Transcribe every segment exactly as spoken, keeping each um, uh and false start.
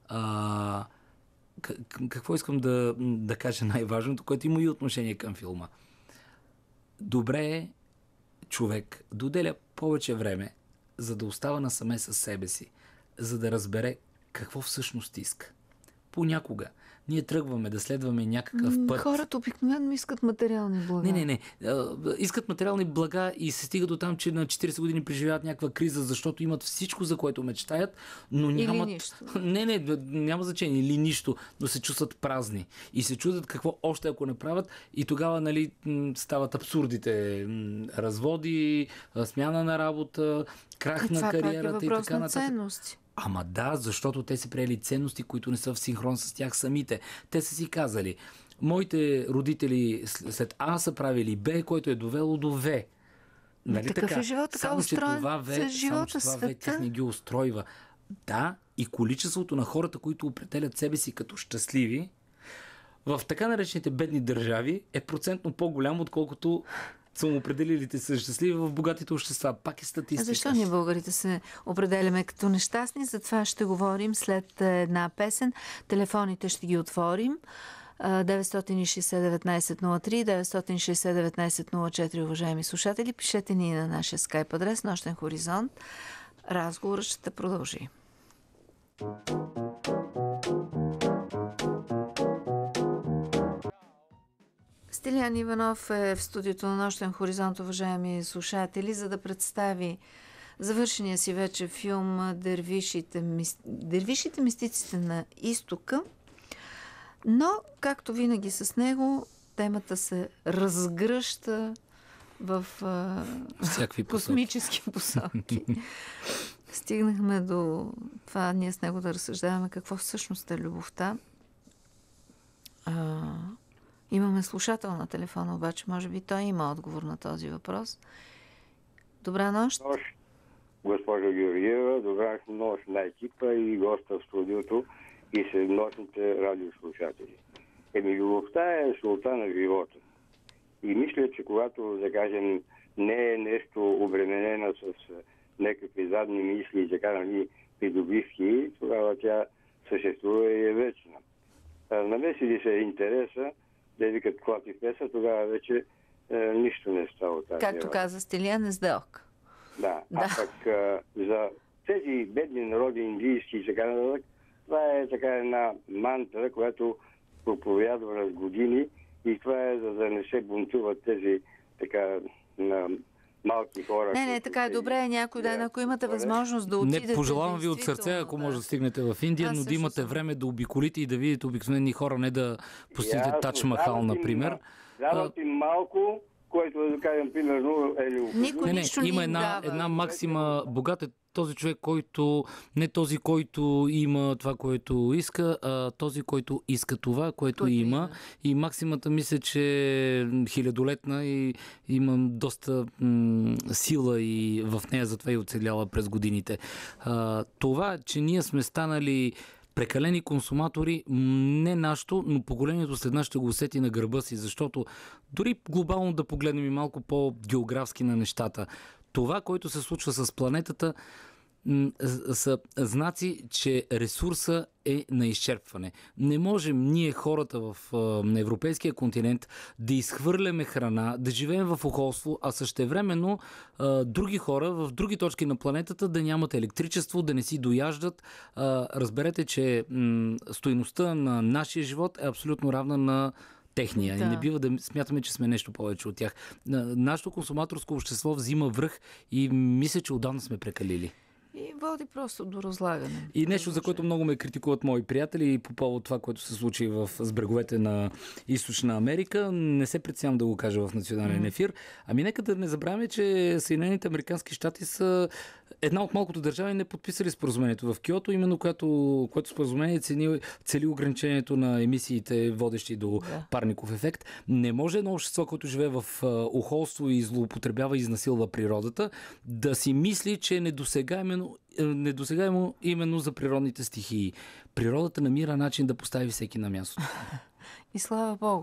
А, какво искам да, да кажа най-важното, което има и отношение към филма. Добре е човек да отделя повече време, за да остава насаме със себе си, за да разбере какво всъщност иска. Понякога ние тръгваме да следваме някакъв път. Хората обикновено искат материални блага. Не, не, не. Искат материални блага и се стига до там, че на четирийсет години преживяват някаква криза, защото имат всичко, за което мечтаят, но нямат... Или нищо. Не, не, няма значение. Или нищо, но се чувстват празни. И се чудят какво още ако направят, и тогава, нали, стават абсурдите. Разводи, смяна на работа, крах на кариерата и така нататък. Ценности. Ама да, защото те са приели ценности, които не са в синхрон с тях самите. Те са си казали, моите родители след А са правили Б, което е довело до В. Нали такъв така? е живот, така само, устроен. че това В, само, че това В тях не ги устройва. Да, и количеството на хората, които определят себе си като щастливи, в така наречените бедни държави е процентно по-голям, отколкото самоопределилите са щастливи в богатите общества. Пак е статистика. А защо ние българите се определяме като нещастни? За това ще говорим след една песен. Телефоните ще ги отворим. деветстотин и шейсет деветнайсет нула три, деветстотин и шейсет деветнайсет нула четири, уважаеми слушатели. Пишете ни на нашия скайп адрес Нощен хоризонт. Разговорът ще продължи. Стилян Иванов е в студиото на Нощен хоризонт, уважаеми слушатели, за да представи завършения си вече филм Дервишите, Дервишите мистиците на изтока. Но, както винаги с него, темата се разгръща в а, всякакви космически посоки. Стигнахме до това ние с него да разсъждаваме какво всъщност е любовта. А, имаме слушател на телефона, обаче може би той има отговор на този въпрос. Добра нощ. Нощ, госпожо Георгиева, добра нощ на екипа и госта в студиото и седнощните радиослушатели. Еми, любовта е солта на живота. И мисля, че когато, да кажем, не е нещо обременено с някакви задни мисли и така, нали, придобивки, тогава тя съществува и е вечна. Намесили се интереса, да викат клати песа, тогава вече е, нищо не става. Както каза Стилян, е сделка. Да. да. А пък а, за тези бедни народи, индийски и така нататък, това е така една мантра, която проповядва с години и това е за да не се бунтуват тези така на малки хора. Не, не, така е добре. Някой ден, ако имате възможност да отидете... Не, пожелавам ви от сърце, ако може да стигнете в Индия, но да имате време да обиколите и да видите обикновени хора, не да посетите Тадж Махал, например. Дават им малко, който, да кажем, примерно, е необходимо. Никой не, нищо не, има не една, дава. една максима, богат е този човек, който, не този, който има това, което иска, а този, който иска това, което Който има. има. И максимата мисля, че е хилядолетна и имам доста м- сила и в нея, затова и оцеляла през годините. А, това, че ние сме станали прекалени консуматори, не нашето, но поколението след нас ще го усети на гърба си, защото дори глобално да погледнем и малко по-географски на нещата, това, което се случва с планетата, са знаци, че ресурса е на изчерпване. Не можем ние, хората в, на европейския континент, да изхвърляме храна, да живеем в охолство, а същевременно други хора в други точки на планетата да нямат електричество, да не си дояждат. Разберете, че стойността на нашия живот е абсолютно равна на техния. Да. И не бива да смятаме, че сме нещо повече от тях. Нашето консуматорско общество взима връх и мисля, че отдавна сме прекалили. И води просто до разлагане. И нещо, за което много ме критикуват мои приятели по повод това, което се случи в с бреговете на Източна Америка, не се предсявам да го кажа в национален ефир. Ами нека да не забравяме, че Съединените американски щати са една от малкото държави, не подписали споразумението в Киото, именно което, което споразумение цели, цели ограничението на емисиите, водещи до да. парников ефект. Не може едно общество, което живее в охолство и злоупотребява и изнасилва природата, да си мисли, че е недосегаемо, недосегаемо именно за природните стихии. Природата намира начин да постави всеки на място. И слава Богу.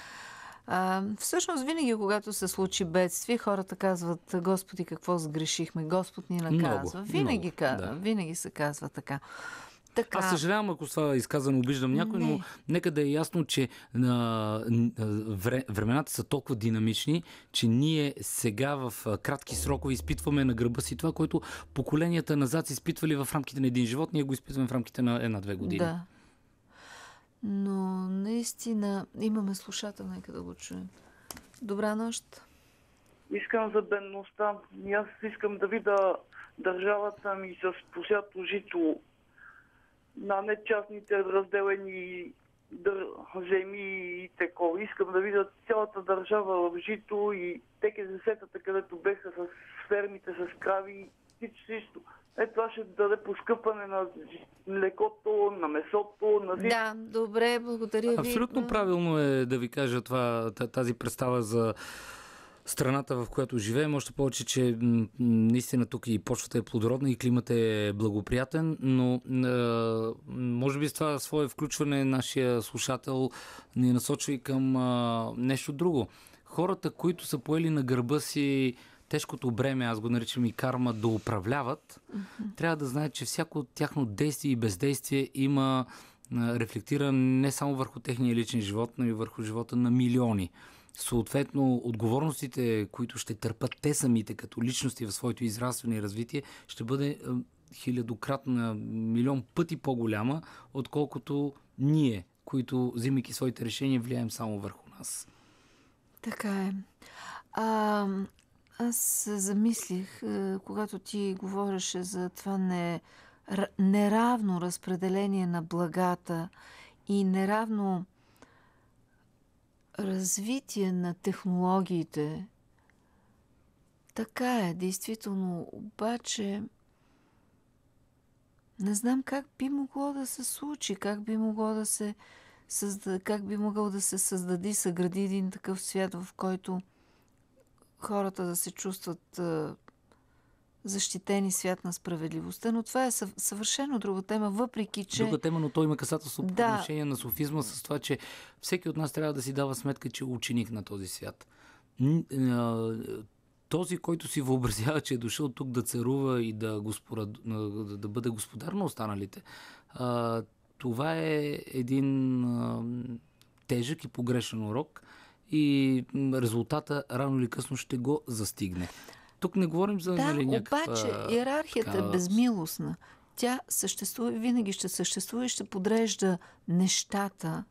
А, всъщност винаги, когато се случи бедствие, хората казват: Господи, какво сгрешихме, Господ ни наказва. Много, винаги, много, казва, да. винаги се казва така. Така. Аз съжалявам, ако с това изказано обиждам някой, не. но нека да е ясно, че а, вре, времената са толкова динамични, че ние сега в а, кратки срокове изпитваме на гърба си това, което поколенията назад са изпитвали в рамките на един живот, ние го изпитваме в рамките на една-две години. Да. Но наистина имаме слушател, нека да го чуем. Добра нощ. Искам за бедността. И аз искам да видя държавата ми с посято жито на нечастните разделени дър... земи и такова. Искам да видя цялата държава в жито и теки десетата, където беха с фермите, с крави и всичко. Е, това ще даде поскъпане на млекото, на месото, на всичко. Да, добре, благодаря ви. Абсолютно правилно е да ви кажа това, тази представа за страната, в която живеем, още повече, че м- наистина тук и почвата е плодородна и климата е благоприятен, но е, може би с това свое включване нашия слушател ни насочва и към е, нещо друго. Хората, които са поели на гърба си тежкото бреме, аз го наричам и карма, да управляват, mm-hmm. трябва да знаят, че всяко тяхно действие и бездействие има е, рефлектира не само върху техния личен живот, но и върху живота на милиони. Съответно, отговорностите, които ще търпат те самите като личности в своето израстване и развитие, ще бъде е, хилядократна, милион пъти по-голяма, отколкото ние, които, взимайки своите решения, влияем само върху нас. Така е. А, аз се замислих, когато ти говореше за това не, неравно разпределение на благата и неравно развитие на технологиите. Така е, действително. Обаче не знам как би могло да се случи, как би могло да се създаде, как би могъл да се създаде, съгради един такъв свят, в който хората да се чувстват а, защитени, свят на справедливостта, но това е съв, съвършено друга тема, въпреки че... Друга тема, но той има касателство по да. отношение на софизма с това, че всеки от нас трябва да си дава сметка, че е ученик на този свят. Този, който си въобразява, че е дошъл тук да царува и да, господар, да бъде господар на останалите, това е един тежък и погрешен урок и резултата рано или късно ще го застигне. Тук не говорим за да, нали, някаква... обаче иерархията така... е безмилостна. Тя съществува, винаги ще съществува и ще подрежда нещата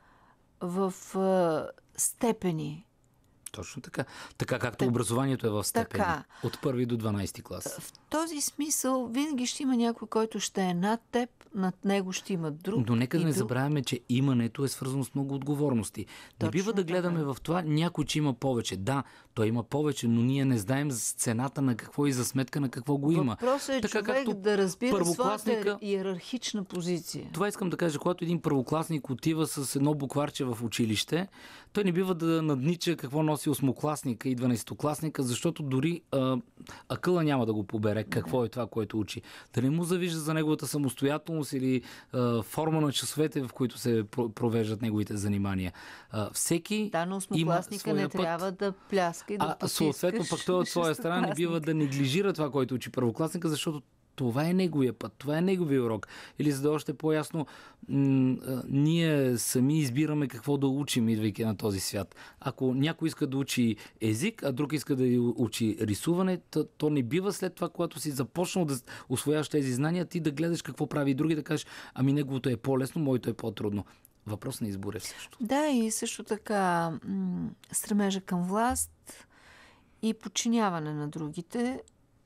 в а, степени. Точно така. Така както так, образованието е в степени. Така. От първи до дванадесети клас. В този смисъл винаги ще има някой, който ще е над теб, над него ще има друг. Но нека да не друг... забравяме, че имането е свързано с много отговорности. Точно не бива да гледаме така. В това някой, че има повече. Да, той има повече, но ние не знаем за цената на какво и за сметка на какво го има. Въпросът е така, човек да разбира своята иерархична позиция. Това искам да кажа, когато един първокласник отива с едно букварче в училище, той не бива да наднича какво носи осмокласника и дванадесетокласника, защото дори а, акъла няма да го побере какво е това, което учи. Да не му завижда за неговата самостоятелност или а, форма на часовете, в които се провеждат неговите занимания. А, всеки да, но осмокласника не път, трябва да пляска и да а, съответно пък той от своя страна не бива да неглижира това, което учи първокласника, защото това е неговия път, това е неговия урок. Или за да още по-ясно, м- ние сами избираме какво да учим, идвайки на този свят. Ако някой иска да учи език, а друг иска да учи рисуване, то, то не бива след това, когато си започнал да усвояваш тези знания, ти да гледаш какво прави и други, да кажеш, ами неговото е по-лесно, моето е по-трудно. Въпрос на избор е също. Да, и също така м- стремежа към власт и подчиняване на другите,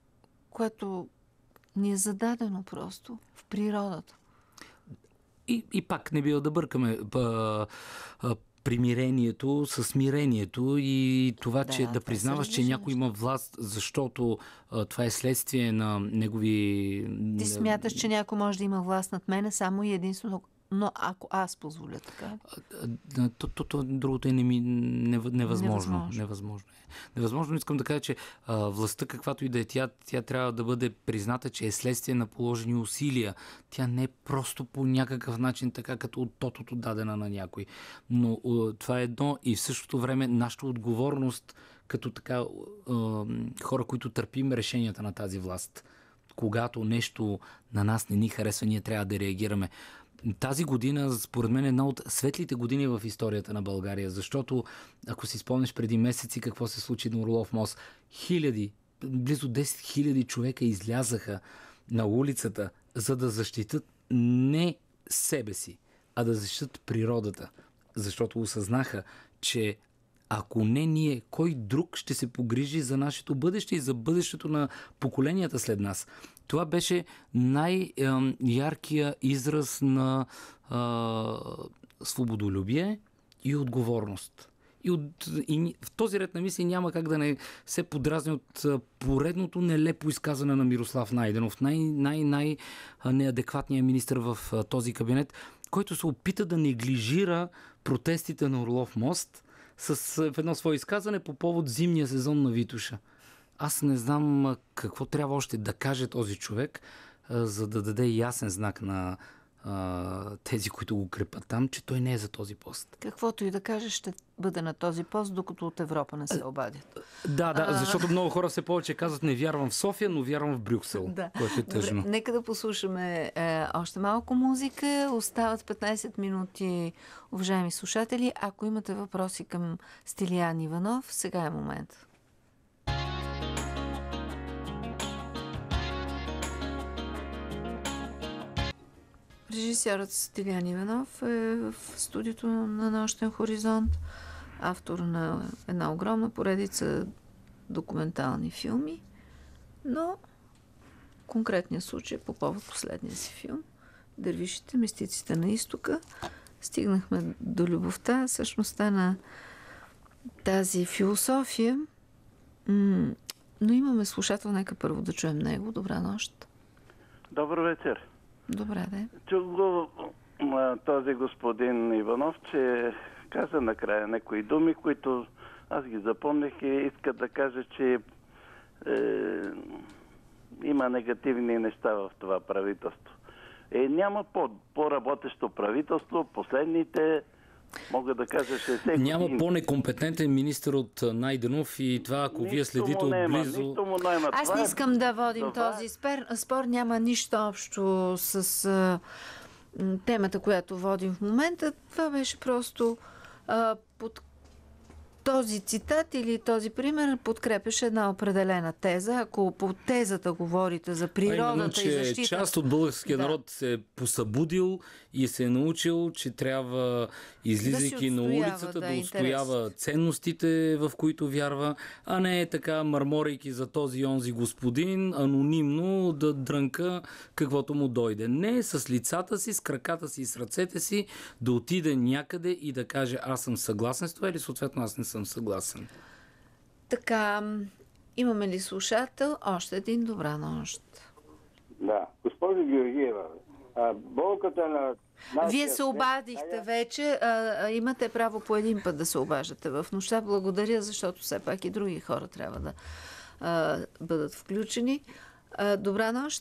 което ни е зададено просто в природата. И, и пак не бива да бъркаме а, а, примирението с смирението и това, да, че да признаваш, че някой има власт, защото а, това е следствие на негови... Ти смяташ, че някой може да има власт над мене само и единствено, но ако аз позволя така. То, то, то, другото е неми, невъзможно. Невъзможно. Невъзможно е. Невъзможно. Искам да кажа, че а, властта, каквато и да е тя, тя трябва да бъде призната, че е следствие на положени усилия. Тя не е просто по някакъв начин така, като от тотото дадена на някой. Но а, това е едно и в същото време нашата отговорност като така а, хора, които търпим решенията на тази власт, когато нещо на нас не ни харесва, ние трябва да реагираме. Тази година, според мен, е една от светлите години в историята на България, защото, ако си спомнеш преди месеци какво се случи на Орлов мост, хиляди, близо десет хиляди човека излязаха на улицата, за да защитат не себе си, а да защитат природата. Защото осъзнаха, че ако не ние, кой друг ще се погрижи за нашето бъдеще и за бъдещето на поколенията след нас? Това беше най-яркия израз на а, свободолюбие и отговорност. И, от, и в този ред на мисли няма как да не се подразни от поредното нелепо изказване на Мирослав Найденов, най- най- най-неадекватният министър в този кабинет, който се опита да неглижира протестите на Орлов мост с в едно свое изказване по повод зимния сезон на Витоша. Аз не знам какво трябва още да каже този човек, за да даде ясен знак на а, тези, които го крепат там, че той не е за този пост. Каквото и да каже, ще бъде на този пост, докато от Европа не се обадят. Да, да, А... защото много хора все повече казват: не вярвам в София, но вярвам в Брюксел. Да. Което е тъжно. Добре, нека да послушаме е, още малко музика. Остават петнайсет минути, уважаеми слушатели. Ако имате въпроси към Стилиян Иванов, сега е момент. Режисьорът Стилиян Иванов е в студиото на Нощен хоризонт, автор на една огромна поредица документални филми, но конкретния случай по повод последния си филм "Дервишите, мистиците на изтока" стигнахме до любовта, същността на тази философия. М- но имаме слушател, нека първо да чуем него. Добра нощ. Добър вечер. Добре, да. Чух го този господин Иванов, че каза накрая някои думи, които аз ги запомних и иска да кажа, че е, има негативни неща в това правителство. Е, няма по, по-работещо правителство. Последните, мога да кажа, шейсет Няма години. по-некомпетентен министър от Найденов и това, ако Нищо вие следите му нема, отблизо... нищо му нема. Аз Това не е- искам да водим това е- този спор. Спор няма нищо общо с а, м, темата, която водим в момента. Това беше просто а, под този цитат или този пример подкрепяше една определена теза. Ако по тезата говорите за А природата именно, и че защита... част от българския Да. народ се е посъбудил и се е научил, че трябва, излизайки на отстоява, улицата, да, да отстоява ценностите, в които вярва, а не е така, мърморейки за този и онзи господин, анонимно да дрънка каквото му дойде. Не, с лицата си, с краката си и с ръцете си да отиде някъде и да каже: аз съм съгласен с това, или съответно аз не съм съгласен. Така, м, имаме ли слушател? Още един. Добра нощ. Да. Госпожо Георгиева, а, болката на... нашия Вие се свет- обадихте вече. А, а, имате право по един път да се обаждате в нощта. Благодаря, защото все пак и други хора трябва да а, бъдат включени. А, добра нощ.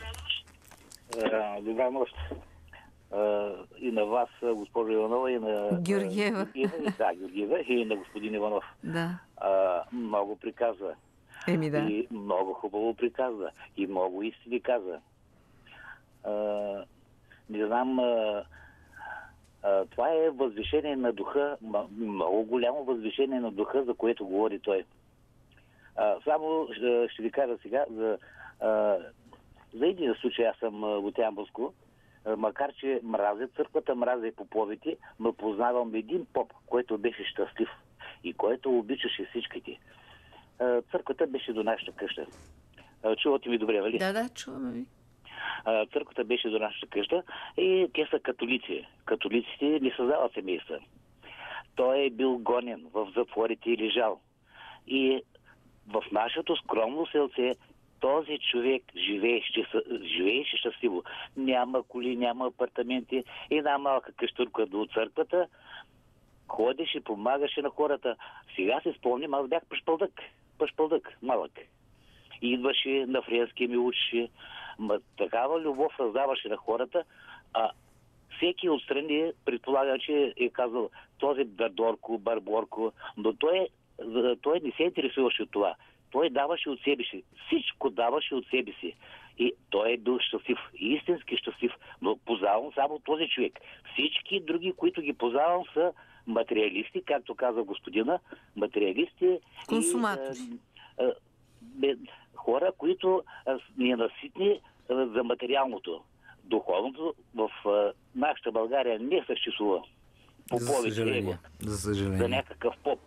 Е, Добра нощ. Е, И на вас, госпожо Иванова, и на... Георгиева. И, и, да, Георгиева, и на господин Иванов. Да. А, много приказва. Еми да. И много хубаво приказва. И много истини каза. А, не знам... А, а, това е възвишение на духа, м- много голямо възвишение на духа, за което говори той. А, само а, ще ви кажа сега за... А, за един случай, аз съм а, от Ямболско. А, макар че мразя църквата, мразя и поповете, но познавам един поп, който беше щастлив и който обичаше всичките. А, църквата беше до нашата къща. А, чувате ми добре, нали? Да, да, чуваме ви. А, църквата беше до нашата къща и те са католици. Католиците не създават семейства. Той е бил гонен в затворите и лежал. И в нашето скромно селце този човек живееше, живееше щастливо. Няма коли, няма апартаменти, една малка къщурка до църквата. Ходеше, помагаше на хората. Сега се спомням, аз бях пашпалдък. Пашпалдък, малък. Идваше на френски, ми учеше. Ма, такава любов раздаваше на хората, а всеки отстрани предполага, че е казал този бардорко, барборко, но той, той не се интересуваше от това. Той даваше от себе си. Всичко даваше от себе си. И той е бил щастлив, истински щастлив, но познавам само този човек. Всички други, които ги познавам, са материалисти, както каза господина, материалисти. Консуматори. И, а, а, хора, които ни е наситни а, за материалното. Духовното в а, нашата България не съществува. Попович, за съжаление. За съжаление. За някакъв поп.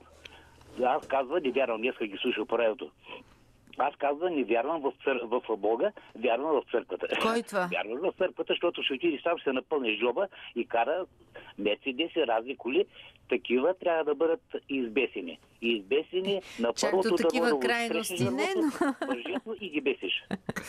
Аз казвам, не вярвам, днес ги слушал по радиото. Аз казвам, не вярвам в, цър... в Бога, вярвам в църквата. Кой това? Вярвам в църквата, защото ще отидеш там, ще напълниш джоба и кара мерцедеси, разни коли. Такива трябва да бъдат избесени. Избесени на Чак първото до такива дърво, крайности не, но... и ги бесиш.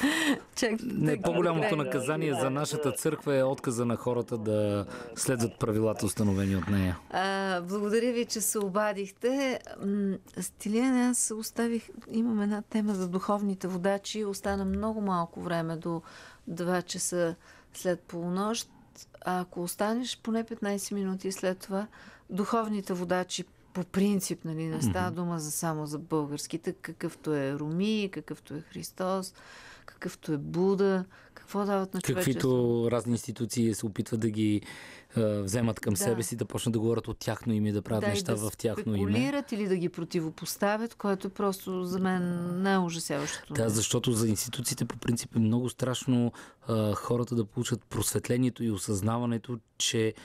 Чак, Не, по-голямото крайности. наказание за нашата църква е отказа на хората да следват правилата, установени от нея. А, благодаря ви, че се обадихте. М, Стилян, аз оставих... Имам една тема за духовните водачи. Остана много малко време до два часа след полунощ. А ако останеш поне петнайсет минути след това, духовните водачи по принцип, нали, не става дума за само за българските, какъвто е Руми, какъвто е Христос, какъвто е Буда, какво дават на човечеството. Каквито разни институции се опитват да ги е, вземат към Да. себе си, да почнат да говорят от тяхно име, да правят Да, и неща да в тяхно име. спекулират или да ги противопоставят, което просто за мен най-ужасяващото. Да, защото за институциите по принцип е много страшно а, хората да получат просветлението и осъзнаването, че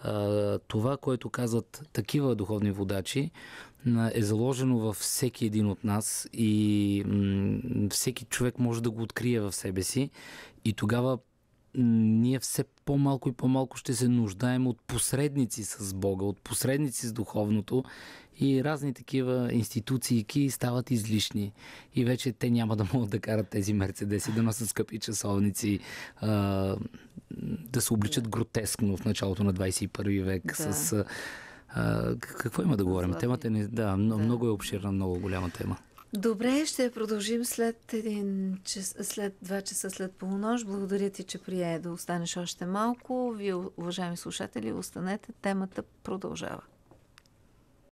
а, това, което казват такива духовни водачи, а, е заложено във всеки един от нас и м- всеки човек може да го открие в себе си и тогава ние все по-малко и по-малко ще се нуждаем от посредници с Бога, от посредници с духовното и разни такива институции стават излишни. И вече те няма да могат да карат тези мерцедеси, да носят скъпи часовници, а, да се обличат гротескно в началото на двайсет и първи век. Да. С, а, какво има да говорим? Златни. Темата е, да, много, Да. много е обширна, много голяма тема. Добре, ще продължим след, един час, след два часа след полунощ. Благодаря ти, че прие да останеш още малко. Вие, уважаеми слушатели, останете. Темата продължава.